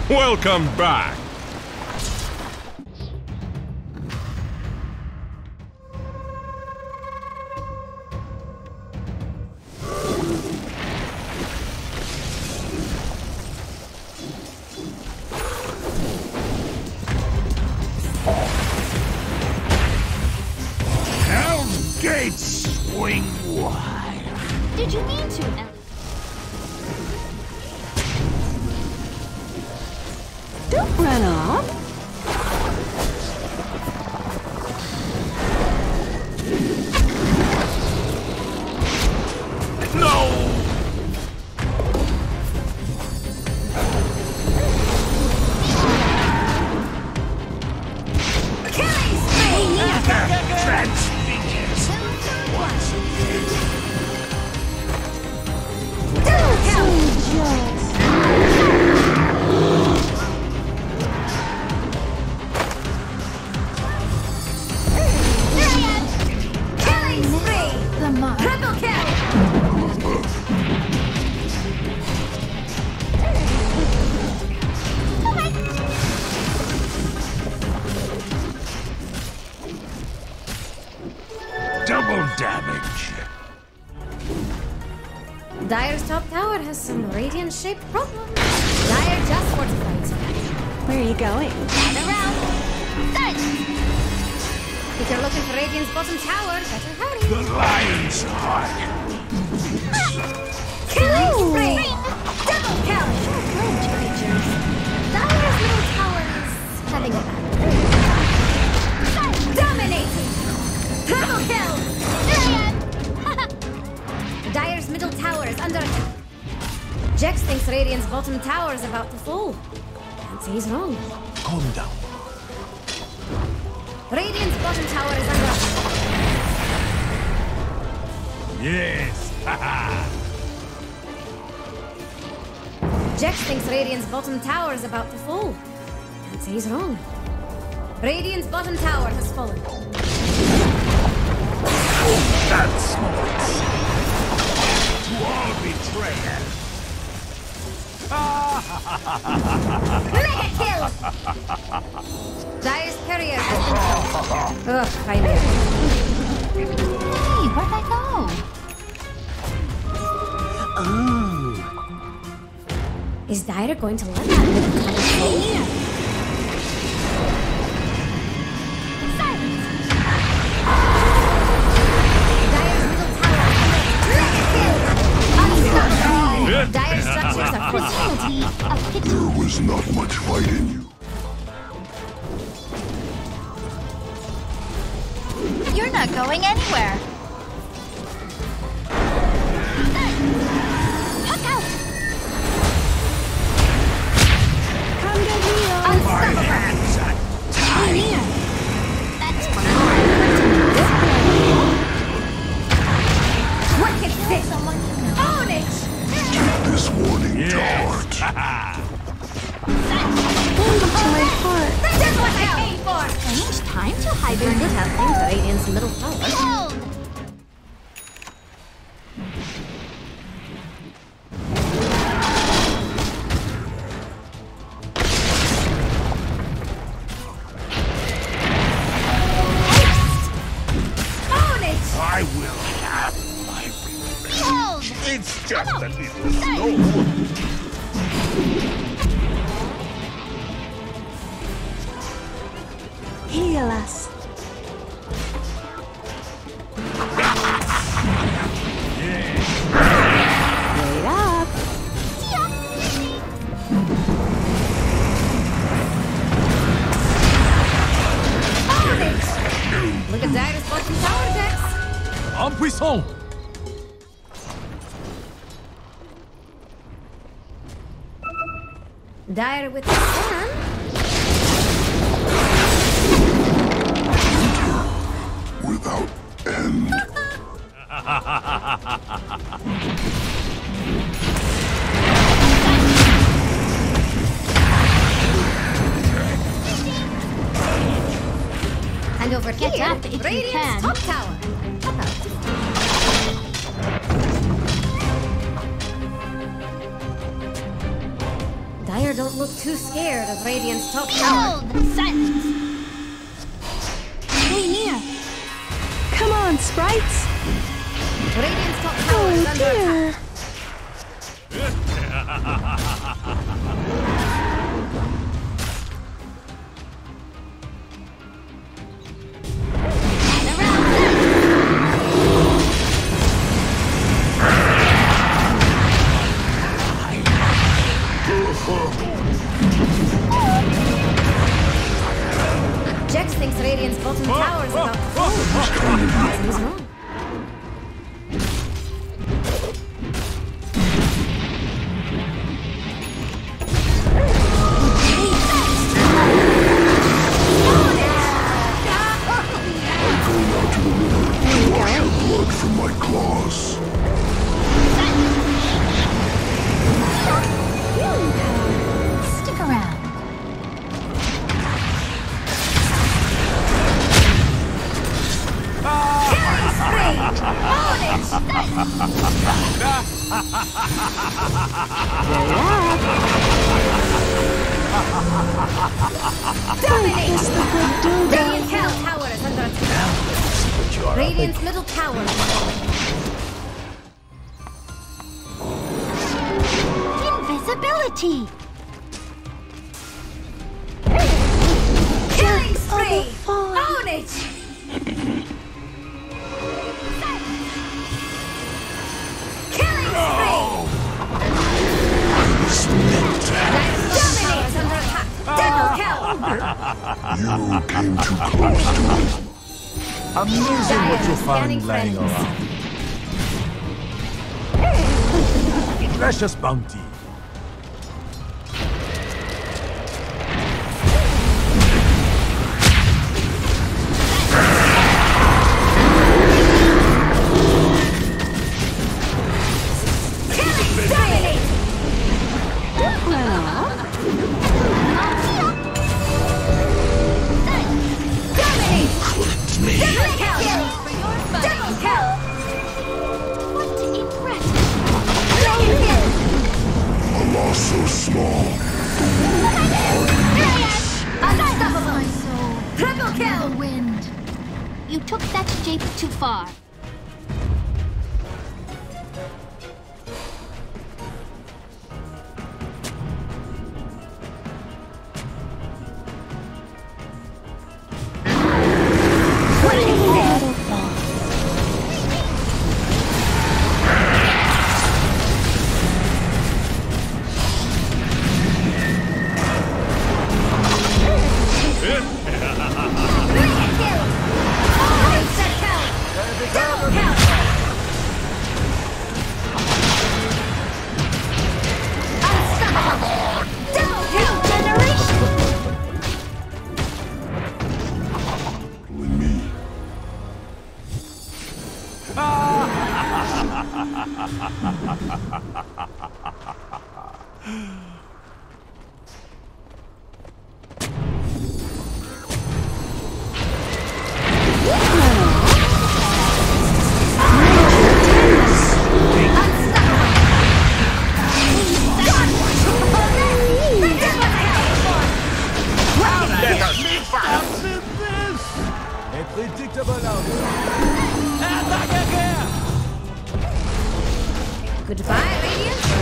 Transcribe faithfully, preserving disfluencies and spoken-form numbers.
Welcome back! Hell's gates swing wide. Did you mean to? Don't run off. No! Killing spree! Transfigures once again. Double kill! Killing spree! The mark. Triple kill! Double damage. Dire's top tower has some radiant-shaped problems. Dire just fortified. Where are you going? Around. Done. If you're looking for Radiant's bottom tower, better hurry. The lion's heart. Killing spree! Double kill! Good creatures. Dire's middle tower is having a bad day. Dominating! Triple kill! Dire's middle tower is under attack. Jax thinks Radiant's bottom tower is about to fall. Can't say he's wrong. Calm down. Radiant's bottom tower is under attack. Yes. Haha. Jax thinks Radiant's bottom tower is about to fall. Can't say he's wrong. Radiant's bottom tower has fallen. That's smart. To all betrayers. Mega kill! Dire's carrier has been killed. Ugh, I knew. Hey, where'd I go? Is Dire going to let that middle tower fall? Dire structures are fragile. There was not much fight in you. You're not going anywhere. Puck out! Come to heal. My hands are tied. That's fine. Wicked stick! Own it! Take this warning to Yes. heart. my heart. This is what I came for! Strange time to I've been hibernate. happening to Radiant's middle tower. Behold! Own it! I will have my revenge. Behold! It's just a little slow. Heal us. Wait up. Own it! Look at Dire's bottom tower, Jax. En puissant. Dire with the stand. Without end. And over Get here, up if you Radiant's can. top tower. Top out. Dire don't look too scared of Radiant's top tower. Hold! Silence! Stay near! Come on, sprites! Radiant's top tower is Oh under attack. dear! Jax thinks Radiant's bottom tower is about to fall. He's wrong. I go now to the river to wash your blood from my claws. Stick around. Dominate! The good Dota. Radiant's middle tower is under attack. Radiant's middle tower is falling. Invisibility! Killing spree! fall. Own it! Killing spree! Dominate is under attack. Double kill! You came too close to it. Amazing what you Scanning find lying friends. around. Precious bounty. Killing dominate! Dominate! Double kill! Double kill! What impressive! Double kill! A loss so small, the world hardly Unstoppable! So, Triple kill! the wind. You took that shape too far. Brilliant kill! Reset kill! Double kill! Unstoppable! Double kill! Generation! in me. A predictable outcome. Attack again! Goodbye, Radiant!